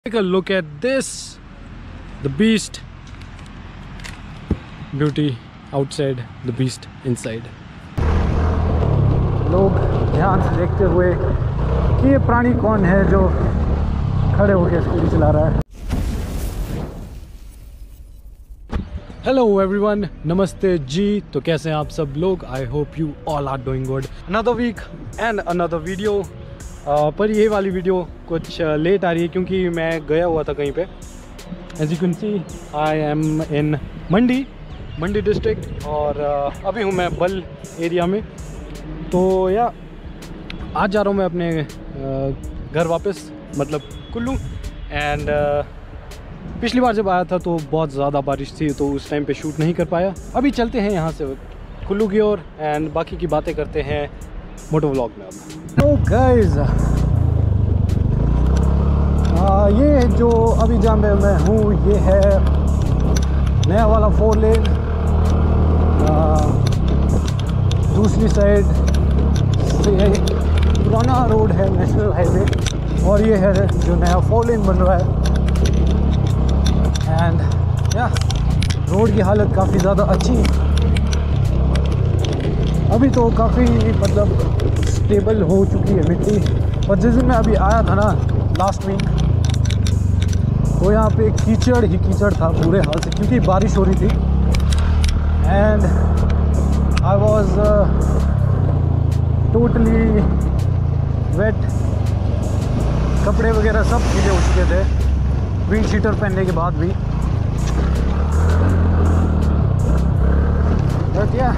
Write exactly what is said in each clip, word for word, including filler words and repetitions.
Take a look at this, the beast, beauty outside, the beast inside. लोग ध्यान से देखते हुए कि ये प्राणी कौन है जो खड़े होकर स्कूटी चला रहा है। हेलो एवरीवन, नमस्ते जी। तो कैसे हैं आप सब लोग? I hope you all are doing good. Another weekend another video. पर ये वाली वीडियो कुछ लेट आ रही है क्योंकि मैं गया हुआ था कहीं पे। As you can see I am in Mandi Mandi district और uh, अभी हूँ मैं बल एरिया में। तो या आज जा रहा हूँ मैं अपने uh, घर वापस, मतलब कुल्लू। एंड uh, पिछली बार जब आया था तो बहुत ज़्यादा बारिश थी तो उस टाइम पे शूट नहीं कर पाया। अभी चलते हैं यहाँ से कुल्लू की ओर एंड बाकी की बातें करते हैं मोटो व्लॉग में। अब तो गाइस, ये जो अभी जहाँ पे मैं हूँ ये है नया वाला फोर लेन। दूसरी साइड से पुराना रोड है, नेशनल हाईवे, और ये है जो नया फोर लेन बन रहा है। एंड या रोड की हालत काफ़ी ज़्यादा अच्छी है अभी तो, काफ़ी मतलब स्टेबल हो चुकी है मिट्टी। और जिस दिन मैं अभी आया था ना लास्ट वीक, तो यहाँ पे कीचड़ ही कीचड़ था पूरे हाल से, क्योंकि बारिश हो रही थी। And I was totally wet, कपड़े वगैरह सब गीले हो चुके थे विंड शीटर पहनने के बाद भी। बट या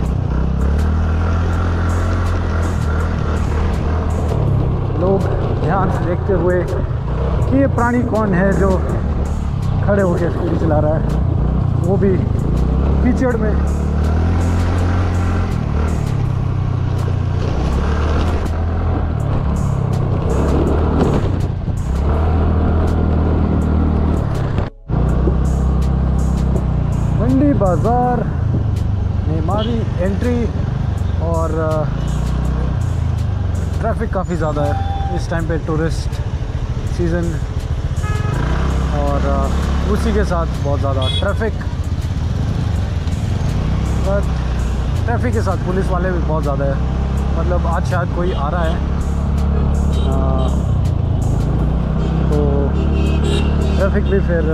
लोग ध्यान से देखते हुए कि ये प्राणी कौन है जो खड़े होकर स्कूटी चला रहा है, वो भी कीचड़ में। मंडी बाज़ार में हमारी एंट्री और ट्रैफिक काफ़ी ज़्यादा है इस टाइम पे, टूरिस्ट सीज़न, और उसी के साथ बहुत ज़्यादा ट्रैफिक। बट ट्रैफिक के साथ पुलिस वाले भी बहुत ज़्यादा है, मतलब आज शायद कोई आ रहा है आ, तो ट्रैफिक भी फिर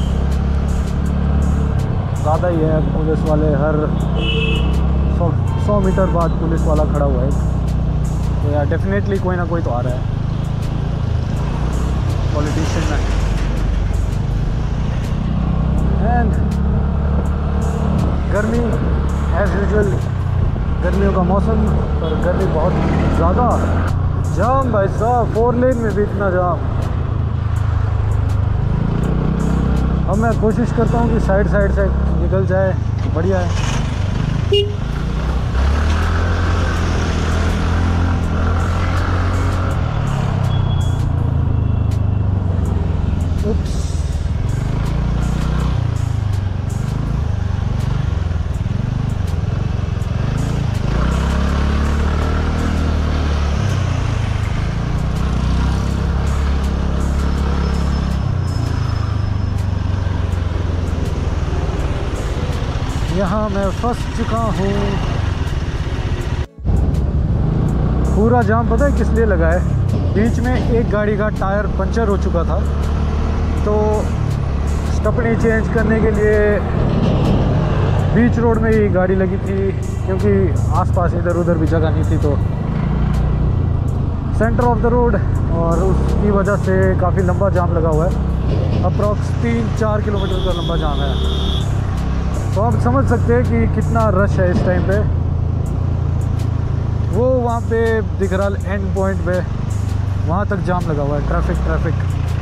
ज़्यादा ही है। पुलिस वाले हर सौ सौ मीटर बाद पुलिस वाला खड़ा हुआ है, तो यार डेफिनेटली कोई ना कोई तो आ रहा है पॉलिटिशियन में। एंड गर्मी एज यूजुअल, गर्मियों का मौसम, पर गर्मी बहुत ज़्यादा। जाम भाई साहब, फोर लेन में भी इतना जाम। अब मैं कोशिश करता हूँ कि साइड साइड से निकल जाए, बढ़िया है। Oops. यहाँ मैं फंस चुका हूँ। पूरा जाम पता है किस लिए लगा है? बीच में एक गाड़ी का टायर पंचर हो चुका था, तो स्टपनी चेंज करने के लिए बीच रोड में ही गाड़ी लगी थी, क्योंकि आसपास इधर उधर भी जगह नहीं थी, तो सेंटर ऑफ द रोड, और उसकी वजह से काफ़ी लंबा जाम लगा हुआ है। अप्रॉक्स तीन चार किलोमीटर का लंबा जाम है। तो आप समझ सकते हैं कि कितना रश है इस टाइम पे। वो वहाँ पे दिख रहा एंड पॉइंट पे, वहाँ तक जाम लगा हुआ है, ट्रैफिक ट्रैफिक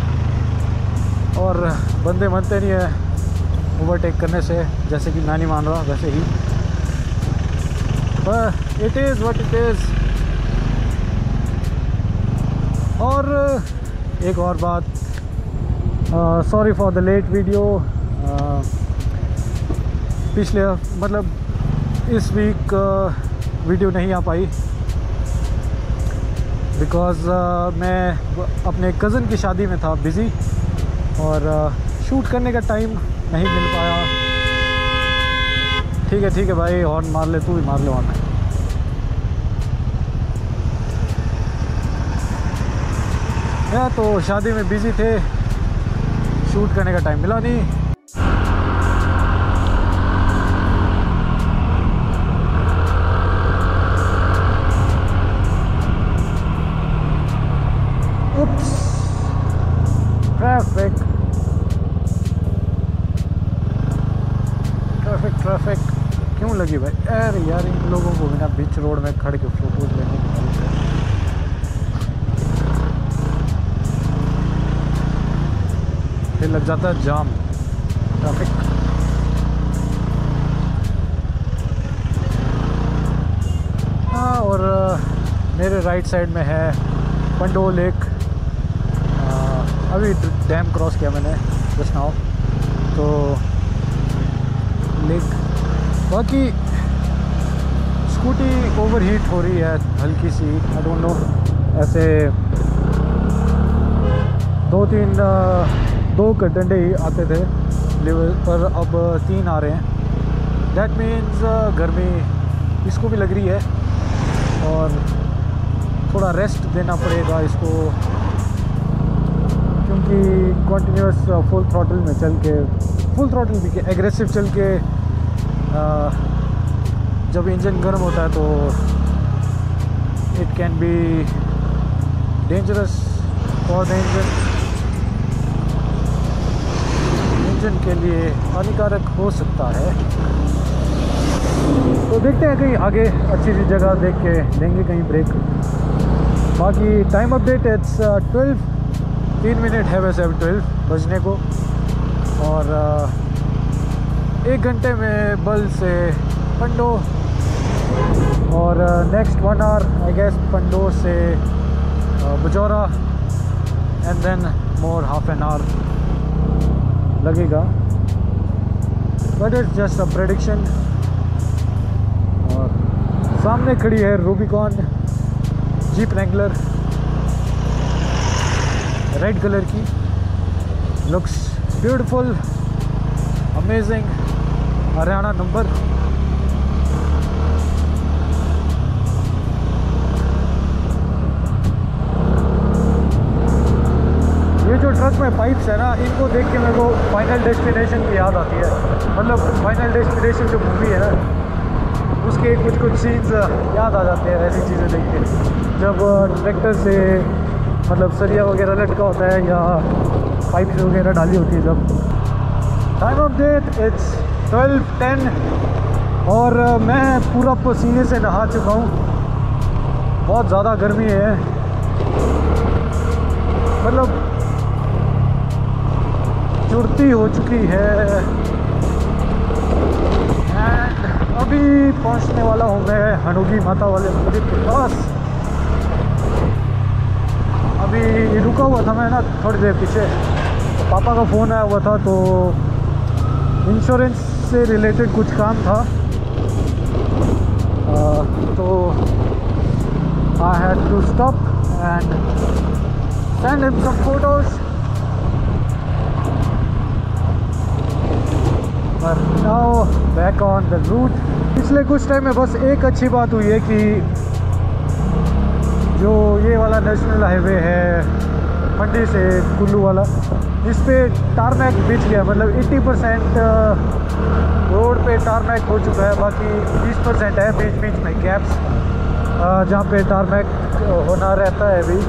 और बंदे मनते नहीं है ओवरटेक करने से, जैसे कि मैं नहीं मान रहा वैसे ही। पर it is what it is. और एक और बात, sorry for the late video. पिछले मतलब इस वीक वीडियो नहीं आ पाई बिकॉज़ uh, मैं अपने कज़न की शादी में था बिज़ी। और शूट करने का टाइम नहीं मिल पाया। ठीक है ठीक है भाई, हॉर्न मार ले, तू भी मार ले हॉर्न। मैं तो शादी में बिजी थे, शूट करने का टाइम मिला नहीं। उप्स, ट्रैफिक ट्रैफिक ट्रैफिक क्यों लगी भाई? अरे यार, इन लोगों को बिना बीच रोड में खड़े के फोटोज लेने की जरूरत है। फिर लग जाता है जाम, ट्रैफिक। हाँ, और मेरे राइट साइड में है पंडो लेक। अभी डैम क्रॉस किया मैंने जस्ट नाउ, तो लेक। बाकी स्कूटी ओवरहीट हो रही है हल्की सी, आई डोंट नो। ऐसे दो तीन दो डंडे ही आते थे लेवल पर, अब तीन आ रहे हैं। दैट मीन्स गर्मी इसको भी लग रही है और थोड़ा रेस्ट देना पड़ेगा इसको, क्योंकि कंटिन्यूस फुल थ्रॉटल में चल के, फुल थ्रॉटल भी के एग्रेसिव चल के आ, जब इंजन गर्म होता है तो it can be dangerous for the engine. Engine के लिए हानिकारक हो सकता है। तो देखते हैं, कहीं आगे अच्छी सी जगह देख के लेंगे कहीं ब्रेक। बाकी टाइम अपडेट, इट्स ट्वेल्व, तीन मिनट है वैसे अभी ट्वेल्व बजने को, और एक घंटे में बल से पंडो, और next one hour I guess Pando से Bajaura, and then more half an hour लगेगा, but it's just a prediction. और सामने खड़ी है Rubicon jeep Wrangler, red colour की, looks beautiful, amazing, Haryana number. ये जो ट्रक में पाइप्स है ना, इनको देख के मेरे को फाइनल डेस्टिनेशन की याद आती है। मतलब फाइनल डेस्टिनेशन जो मूवी है ना, उसके कुछ कुछ सीन्स याद आ जाते हैं ऐसी चीज़ें देख के, जब ट्रैक्टर से मतलब सरिया वगैरह लटका होता है या पाइप्स वगैरह डाली होती है। जब time update, it's twelve ten, और मैं पूरा पसीने से नहा चुका हूँ। बहुत ज़्यादा गर्मी है, मतलब चुड़ती हो चुकी है। एंड अभी पहुँचने वाला हूँ मैं हनुगी माता वाले मंदिर के पास। अभी रुका हुआ था मैं ना थोड़ी देर पीछे, तो पापा का फ़ोन आया हुआ था, तो इंश्योरेंस से रिलेटेड कुछ काम था, आ, तो I had to stop and send him some photos. और now back on the route. पिछले कुछ टाइम में बस एक अच्छी बात हुई है कि जो ये वाला नेशनल हाईवे है मंडी से कुल्लू वाला, इस पे टारमैक बिछ गया। मतलब अस्सी परसेंट रोड पे टारमैक हो चुका है, बाकी बीस परसेंट है बीच बीच में गैप्स जहाँ पे टारमैक होना रहता है अभी।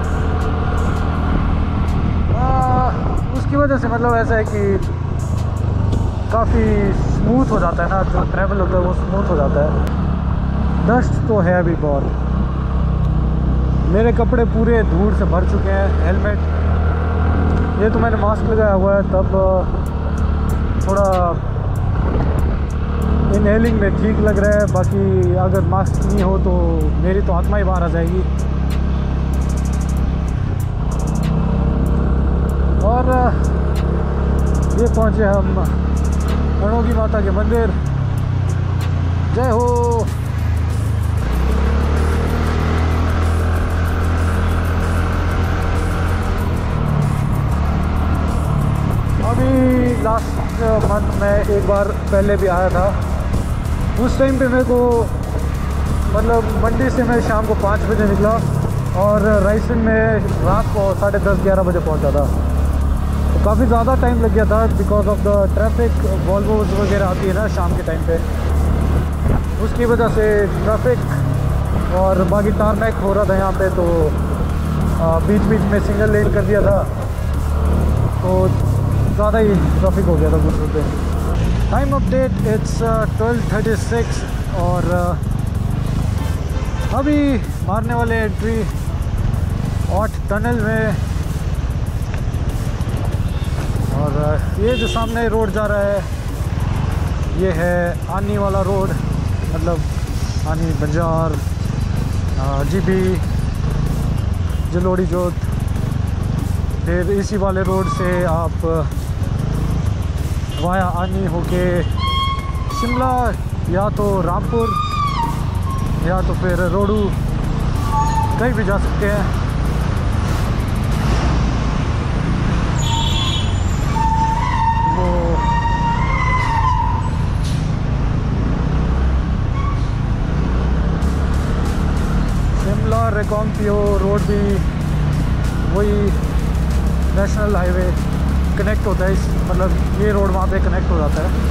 उसकी वजह से मतलब ऐसा है कि काफ़ी स्मूथ हो जाता है ना, जो ट्रैवल होता है वो स्मूथ हो जाता है। डस्ट तो है अभी बहुत, मेरे कपड़े पूरे धूल से भर चुके हैं। हेलमेट, ये तो मैंने मास्क लगाया हुआ है, तब थोड़ा इनहेलिंग में ठीक लग रहा है। बाकी अगर मास्क नहीं हो तो मेरी तो आत्मा ही बाहर आ जाएगी। और ये पहुँचे हम हनुगी माता के मंदिर। जय हो। अभी लास्ट मंथ में एक बार पहले भी आया था। उस टाइम पे मेरे को मतलब मंडी से मैं शाम को पाँच बजे निकला और रायसेन में रात को साढ़े दस ग्यारह बजे पहुंचा था। तो काफ़ी ज़्यादा टाइम लग गया था because of the traffic. Volvos वगैरह आती है ना शाम के टाइम पे, उसकी वजह से ट्रैफिक और बाकी टारमैक हो रहा था यहाँ पे, तो बीच बीच में सिंगल लेन कर दिया था, तो ज़्यादा ही ट्रैफिक हो गया था गुजर पे। Time update it's twelve thirty six और uh, अभी मारने वाले एंट्री ऑट टनल में। और uh, ये जो सामने रोड जा रहा है ये है आनी वाला रोड, मतलब आनी बंजार जीबी जलोड़ी जोत। फिर इसी वाले रोड से आप वाया आनी होके शिमला या तो रामपुर या तो फिर रोडू कहीं भी जा सकते हैं। वो शिमला रिकांगपिओ रोड भी वही नेशनल हाईवे कनेक्ट होता है, इस मतलब ये रोड वहाँ पे कनेक्ट हो जाता है।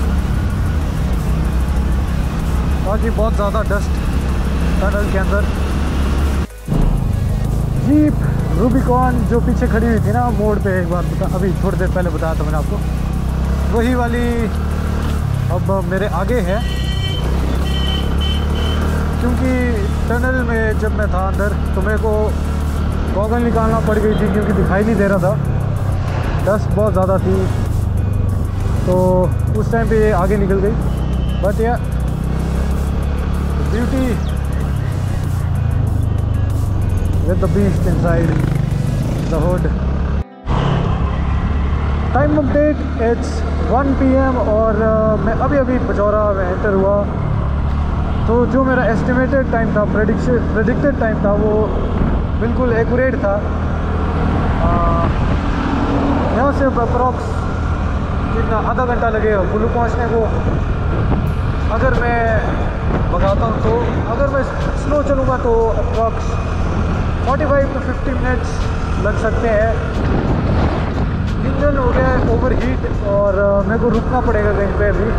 बाकी बहुत ज़्यादा डस्ट टनल के अंदर। जीप रूबिकॉन जो पीछे खड़ी हुई थी ना मोड़ पे, एक बार बता अभी थोड़ी देर पहले बताया था मैंने आपको, वही वाली अब मेरे आगे है। क्योंकि टनल में जब मैं था अंदर तो मेरे को गॉगल निकालना पड़ गई थी क्योंकि दिखाई नहीं दे रहा था, डस्ट बहुत ज़्यादा थी, तो उस टाइम पे आगे निकल गई। बट यार beauty with the beast inside the hood. Time update it's one P M और uh, मैं अभी अभी पचौरा में एंटर हुआ। तो जो मेरा एस्टिमेटेड टाइम था, प्रेडिक्शन प्रेडिक्टेड टाइम था, वो बिल्कुल एक्यूरेट था। यहाँ से अप्रॉक्स कितना आधा घंटा लगेगा कुल्लू पहुँचने को अगर मैं भगाता हूँ। तो अगर मैं स्लो चलूँगा तो अप्रॉक्स पैंतालीस टू पचास मिनट्स लग सकते हैं। इंजन हो गया है ओवर हीट और uh, मेरे को रुकना पड़ेगा कहीं पे भी।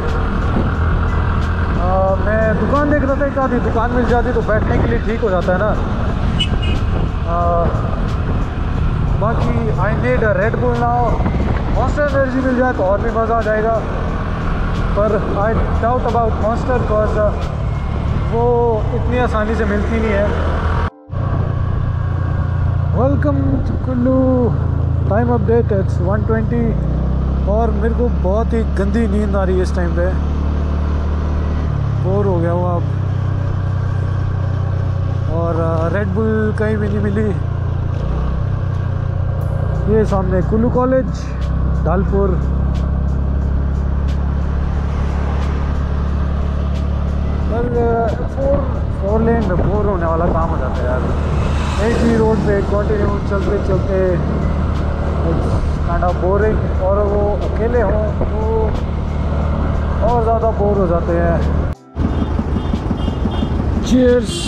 uh, मैं दुकान देख रहा था, एक आधी दुकान मिल जाती तो बैठने के लिए ठीक हो जाता है ना। uh, बाकी I need a Red Bull now. Monster energy मिल जाए तो और भी मज़ा आ जाएगा, पर I doubt about Monster because वो इतनी आसानी से मिलती नहीं है। Welcome to Kullu. Time update it's one twenty और मेरे को बहुत ही गंदी नींद आ रही है इस टाइम पे, बोर हो गया हूँ अब। और रेड बुल कहीं भी नहीं मिली। ये सामने कुल्लू कॉलेज ढालपुर। पर फोर फोर लेन में बोर होने वाला काम हो जाता है यार। एक ही रोड पे कंटिन्यू चलते चलते काइंड ऑफ बोरिंग, और वो अकेले हों तो और ज़्यादा बोर हो जाते हैं। Cheers.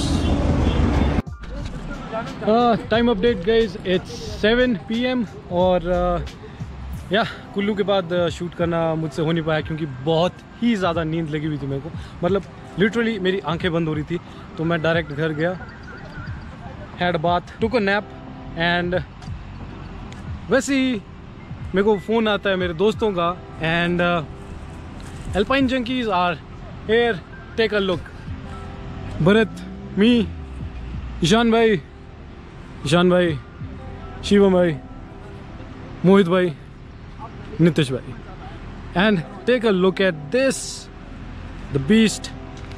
Time update guys it's seven P M और uh, या कुल्लू के बाद शूट uh, करना मुझसे हो नहीं पाया क्योंकि बहुत ही ज़्यादा नींद लगी हुई थी मेरे को। मतलब लिटरली मेरी आंखें बंद हो रही थी, तो मैं डायरेक्ट घर गया, had bath, took a nap and वैसे ही मेरे को फ़ोन आता है मेरे दोस्तों का and alpine junkies are here, take a look. Bharat, me, Ishan भाई ईशान भाई शिवम भाई, मोहित भाई, नितिश भाई, and take a look at this the beast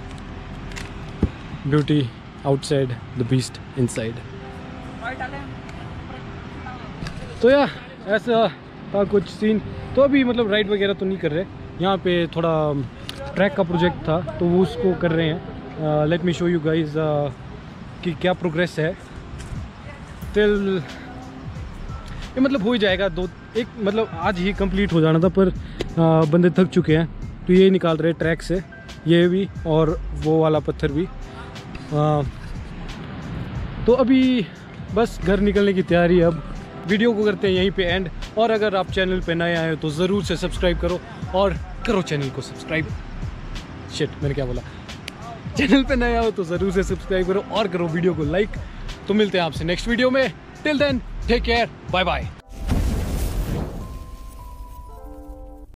beauty outside, the beast inside. तो या ऐसा था कुछ सीन। तो अभी मतलब राइड वगैरह तो नहीं कर रहे, यहाँ पे थोड़ा ट्रैक का प्रोजेक्ट था तो वो उसको कर रहे हैं। Let me show you guys कि क्या प्रोग्रेस है। टिल ये मतलब हो ही जाएगा, दो एक मतलब आज ही कंप्लीट हो जाना था, पर आ, बंदे थक चुके हैं तो ये निकाल रहे ट्रैक से, ये भी और वो वाला पत्थर भी। आ, तो अभी बस घर निकलने की तैयारी है। अब वीडियो को करते हैं यहीं पे एंड, और अगर आप चैनल पे नए आए हो तो ज़रूर से सब्सक्राइब करो और करो चैनल को सब्सक्राइब। शिट, मैंने क्या बोला, चैनल पे नए आओ तो ज़रूर से सब्सक्राइब करो और करो वीडियो को लाइक। तो मिलते हैं आपसे नेक्स्ट वीडियो में, till then take care, bye bye.